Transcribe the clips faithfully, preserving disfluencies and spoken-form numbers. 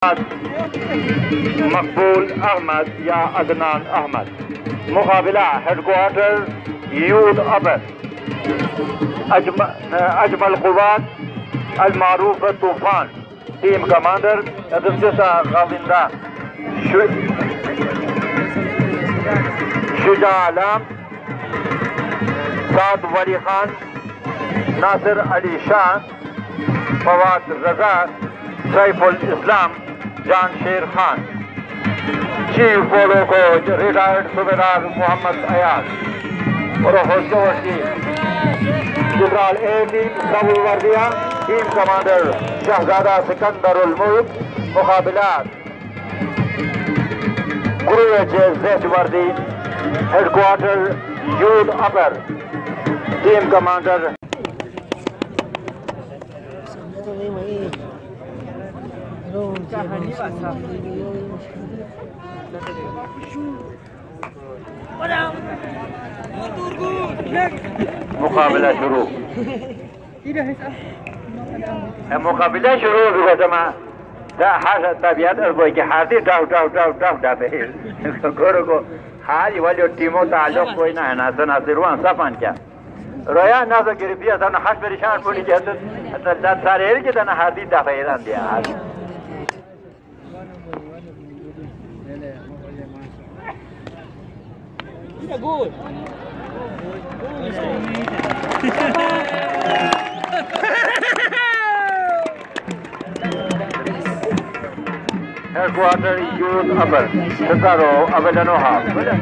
मकबूल अहमद या अदनान अहमद। मुकाबला हेडक्वार्टर यूद अबर अजमल कुवात अलमारूफ तूफान। टीम कमांडर अब्दुल्जसा गाविंदा Shuja Alam Saad Wali Khan Nasir Ali Shah Fawad Raza Saiful Islam Jan Sher Khan. Chief polo coach retired सूबेदार मोहम्मद अयाज और होस्टोवर्सी जनरल ए टीम सबू वर्दिया। Team commander Shahzada Sikandarul Mulk. मुकाबलात ग्रुप वर्दी हेडक्वार्टर यूद अपर। टीम कमांडर मुकाबला शुरू मुकाबला शुरू हुआ जमा दा हाज तबियत और बोल के हाथी डाउ डाउ डाउ डाउ डाबे गोरो को हाज वाले टीमों ताल्लुक कोई ना है ना सना सिरवान साफान क्या रोया ना तो गिरफिया था ना हाथ परेशान बोली जाते तो सारे के तना हाथी डाबे रन दिया Good. Headquarter Youth Upper Cesaro Avelanoha.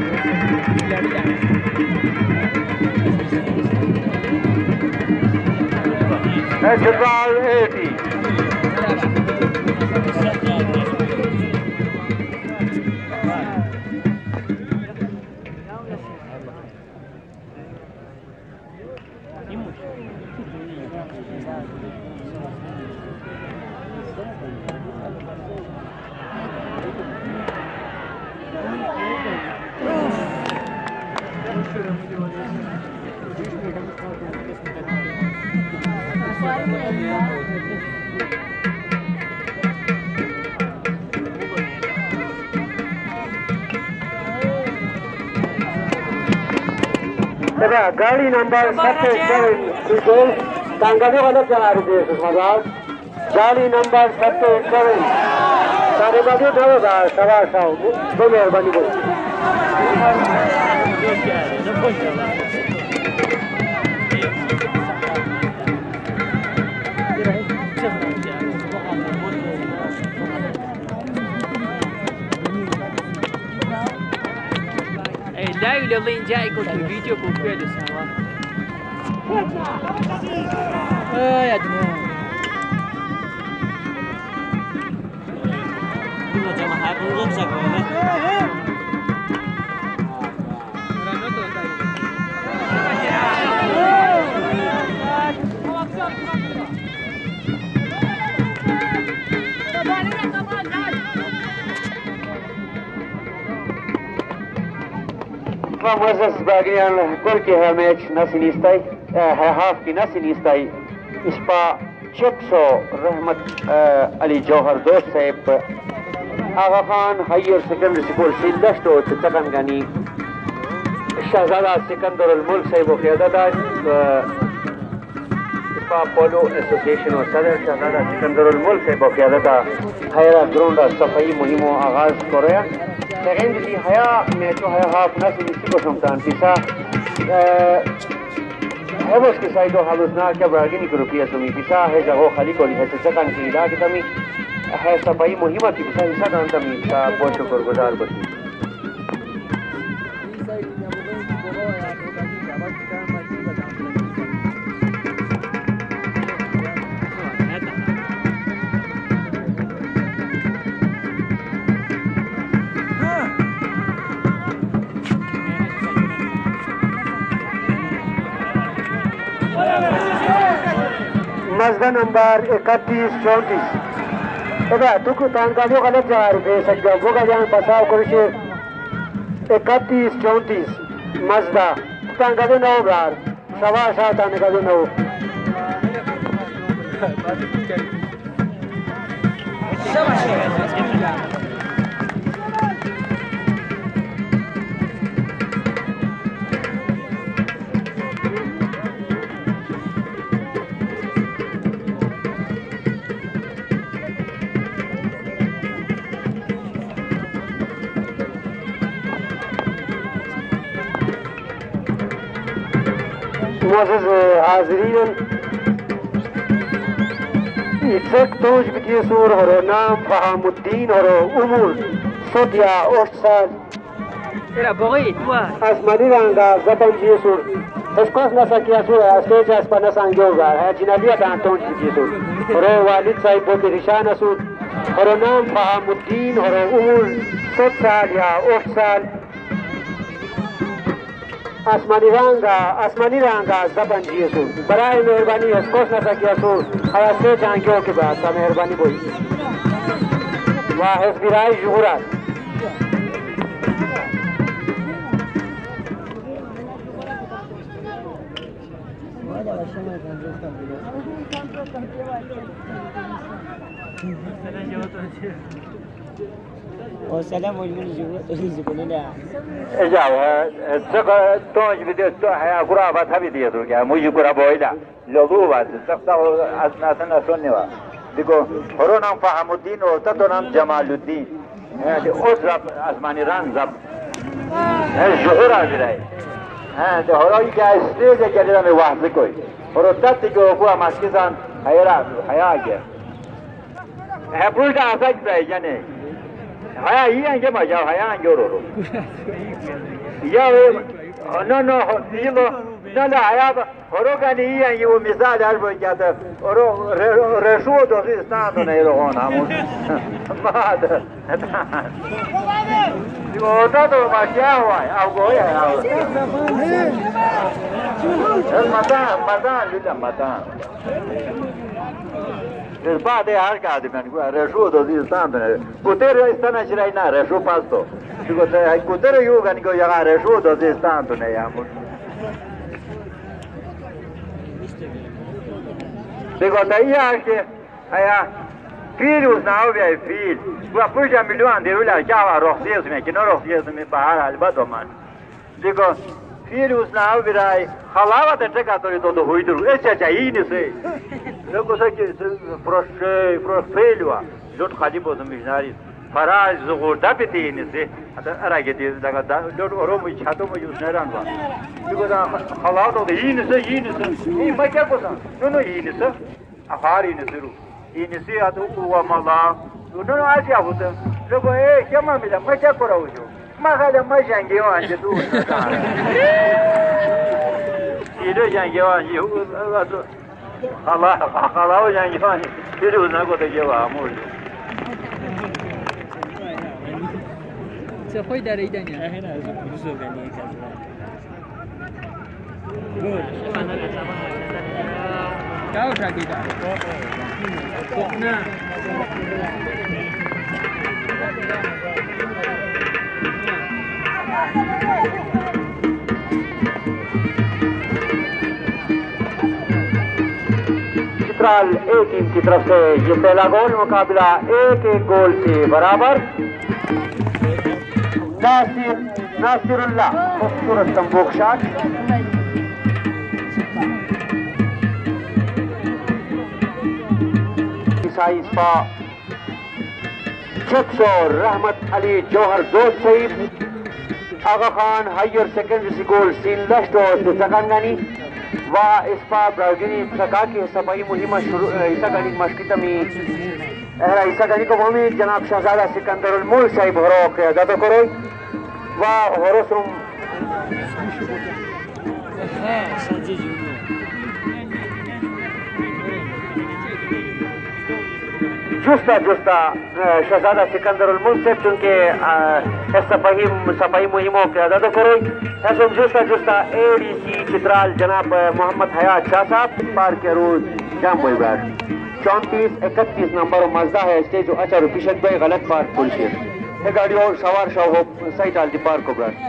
Headquarter eighty. गाड़ी नंबर सत्ताईस तांगाने वाला चला रही है मजाक। गाड़ी नंबर सत्ताईस सारे बाकी दो हजार सवा सौ दो मेहरबानी करो। Live le linjai ko ki video ko kwe de sawa. Ay adna. Dua jam hai pun sakko na. Rano to dai. Muazzez bagian gol के है मैच नसीनिस्ताई है हाफ की नसीनिस्ताई इस पर चक्सो रहमत अली जौहर दोस्त साहब Agha Khan higher secondary school सिल्डस्टो चकनगनी शहजादा सिकंदरुल मुल्क साहब क़यादत इस पर पोलो एसोसिएशन और सदर शहजादा सिकंदरुल मुल्क साहब क़यादत हैरा ग्राउंड सफाई मुहिम आगाज करें। Secondly, haya मैचो haya half nasi nisi को समझान पिसा है वो उसके साइड हो हालत ना क्या बरागी नहीं करो पिया सुमी पिसा है जगह खाली कोली है चक्कर की इलाज तमी है सफाई मुहिम की पिसा हिस्सा दान तमी का बहुत शुक्र गुजार बची। मजदा नंबर इकतीस चौंतीस तुक तांकालियों गलत जा रहे थे सज्जा वो का जान बचाव करो इकतीस चौंतीस मजदा तांकालियों नौ बार सवा सात आने का भी नौ Sama मोअज़्ज़ज़ हाज़रीन, इज़्ज़त तोज बिकी सूर हरो नाम फहामुद्दीन हरो उमर सदिया ओठ साल Era boi, tua. आसमानी रंगा ज़बन जी सूर इसकोस नसा किया सूर स्टेज आसपाना सांगोगा है जिनालिया दांतों जी सूर हरो वालिद साहिब बोते रिशान सूर हरो नाम फहामुद्दीन हरो उमर सद साल या ओठ साल आसमानी रंगा आसमानी रंगा ज़बन जी सूर बराए मेहरबानी इसकोस नसा किया सूर आया से जांगियों के बाद सा मेहरबानी बोई वाह हिस्बिराई जुहुरात O selam olsun juga tu sebenarnya. Ya,这东西的这还要过来把他们的都给，没有过来包的，老多吧，这到阿那那那说呢吧，这个后头nam Fahamuddin，哦，这都nam Jamaluddin，哎，这欧zab asmani ran zab，哎，zuhur啊，这来，哎，这后头一个是这个这个瓦子贵，后头这这个过马西山还有啦，还有一个，还不是干啥子呀呢？ Haya iya je ma jauh haya joro. Iya no no ilo no la haya horo kan iya ye wo misal albo jata horo resho do si stando ne ro ona mo. Mad. Digo ta to ma kya hua au go ya au. Mata mata lula mata. इस बात है हर का आदमी को ratio तो this तान तो कुतेरे इस तरह चिराई ना रेशो पास तो देखो तो कुतेरे यू का निको यहाँ रेशो तो दिस तान तो नहीं आमुर देखो तो ये आके आया फिर उस नाव भी है फिर वो पुष्ट मिलियन देरुला क्या हुआ रोक्सियस में किन्हों रोक्सियस में बाहर अलबत होमान देखो फिर उस नाव भी राय खलावा तो चेक आते तो तो हुई तो ऐसा चाहिए नहीं से लोगों से कि प्रोस्टे प्रोस्पेलवा लोट खाली बोलते मिशनारी फराज ज़रूरत भी थी नहीं से अतः अराय के दिन लगा था लोट औरों में छातों में यूज़ नहीं रहा क्योंकि ना खलाव तो ये नहीं से ये नहीं से ये मैं क्या बोलता दोनों ये नहीं से आहार ये नहीं से रू ये नहीं से आतो हुआ माला दोनों आज क्या होता लोगों ए क्या मार मिला मैं क्या करा हूँ जो मैं खाली मैं जाएंगे वहाँ से दूर ये तो जाएंगे वहाँ ये तो Allah Allah yang ini itu nak kau terjawab amul. Siapa dari ini? Kau sakit tak? Kok na? Chitral A team की तरफ से ये पहला गोल मुकाबला एक एक गोल से बराबर नासिर नासिरुल्लाह खूबसूरत तंबूक शॉट ईसाई स्पा चेक्सो रहमत अली जौहर दोस्त Saeed Agha Khan higher secondary school सीन लश्तो सकंगनी वा इस्पा ब्राउगिनी सका की सफाई मुहिम शुरू ईसा गनी मस्किता में एहरा ईसा गनी को हमें जनाब शहजादा सिकंदर उल मुल्क साहिब हरो के अदा करो वा हरोसुम जुस्ता जुस्ता शहजादा सिकंदर उल मुल्क साहिब चुनके सफाई सफाई मुहिमों के अदा करो ऐसे जुस्ता जुस्ता एडीसी चित्राल जनाब मोहम्मद हयात शाह साहब पार के रोज जाम हुई बार चौंतीस इकतीस नंबर मजदा है स्टेज जो अच्छा रुपीशत भाई गलत पार्क पुलिस है गाड़ी और सवार शाह हो सही डाल दी पार्क को बार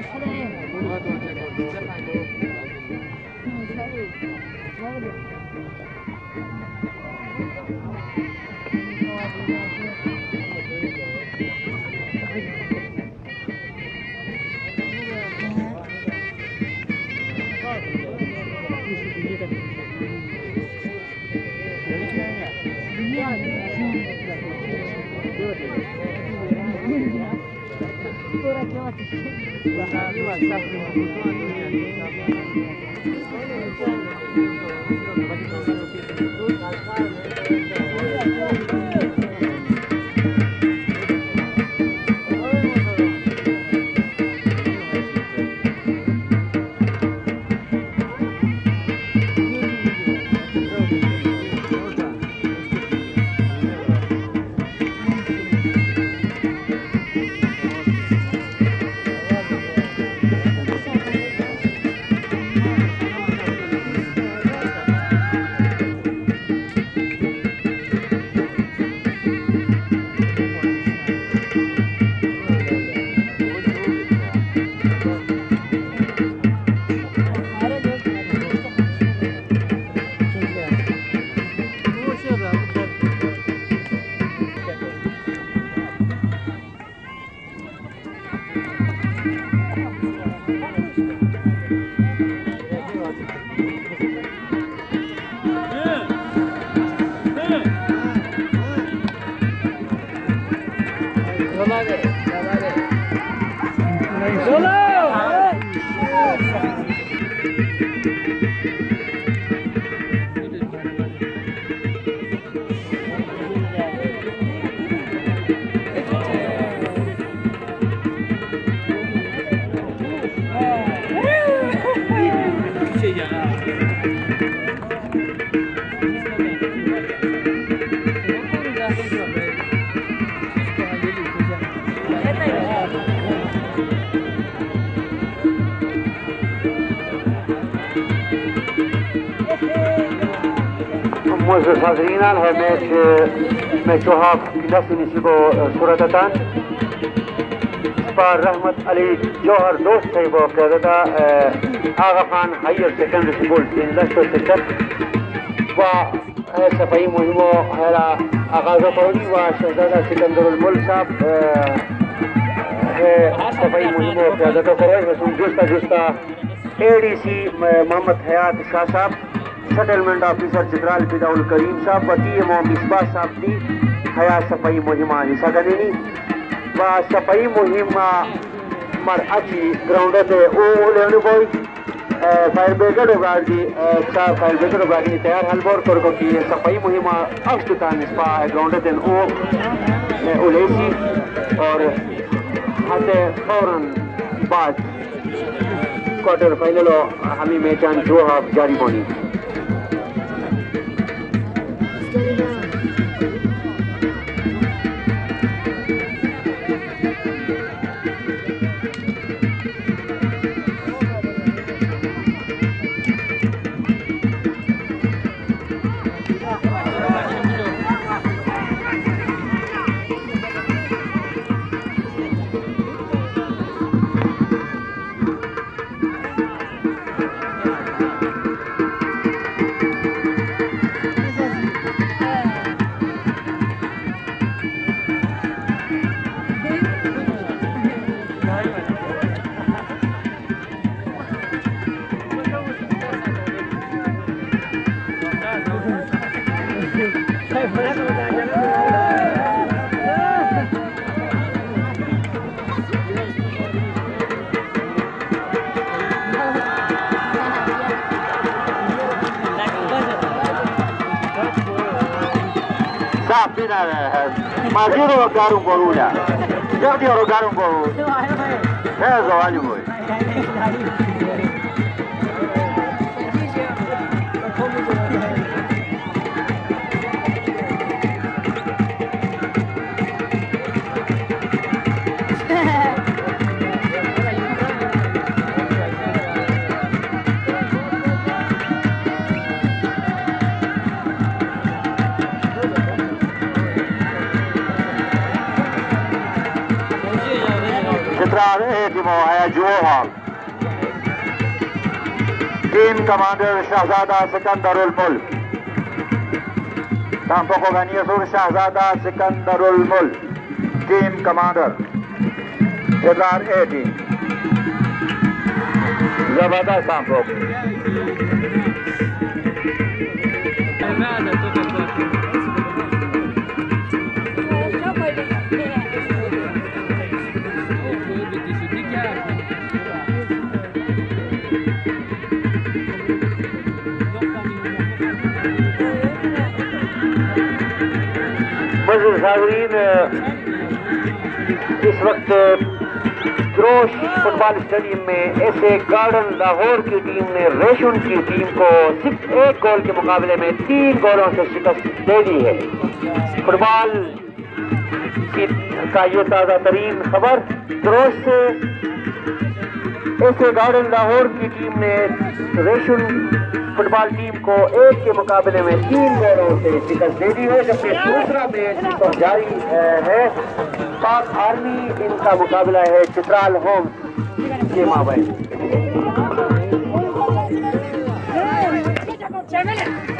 معزز حاضرین الهمت مجوها کلاسی نسیبو صورتتان سپار رحمت علی جوهر دوست صاحب قیادتا Agha Khan higher secondary school سینزدہ سیکٹر و صفائی مہم و آغاز پروری و شہزادہ سکندر الملک صاحب صفائی مہم و قیادتا کروئی رسول جوستا جوستا اے ڈی سی محمد حیات شاہ صاحب सेटलमेंट ऑफिसर चित्राल फिदाउल करीम साहब वती इमाम मिसबाह साहब दी हया सफाई मुहिम हिस्सा गनेनी व सफाई मुहिम मर अची ग्राउंड ते ओ लेने बोई फायर ब्रिगेड गाड़ी चा फायर ब्रिगेड गाड़ी तैयार हल बोर कर को की सफाई मुहिम अष्ट का निस्पा ग्राउंड ते ओ उलेसी और हाथे फौरन बाद क्वार्टर फाइनल हमी मैचान जो हाफ जारी बनी Magiro garum borula. Jadi orang garum boru. Eh, zawali boy. Team Commander Shahzada Sikandarul Mulk. Tampoco ganía sur Shahzada Sikandarul Mulk. Team Commander Jedar eighteen. Zabada tampoco. नाज़रीन, इस वक्त जोश फुटबॉल स्टेडियम में ऐसे गार्डन लाहौर की team ने रेशुन की team को सिर्फ एक गोल के मुकाबले में तीन गोलों से शिकस्त दे दी है। फुटबॉल की का ये ताज़ा तरीन खबर जोश से ऐसे गार्डन लाहौर की टीम ने रेशुन फुटबॉल टीम को एक के मुकाबले में तीन गोलों से शिकस्त दे दी है, जबकि दूसरा मैच तो जारी है। पाक आर्मी इनका मुकाबला है चित्राल होम्स के माबैन।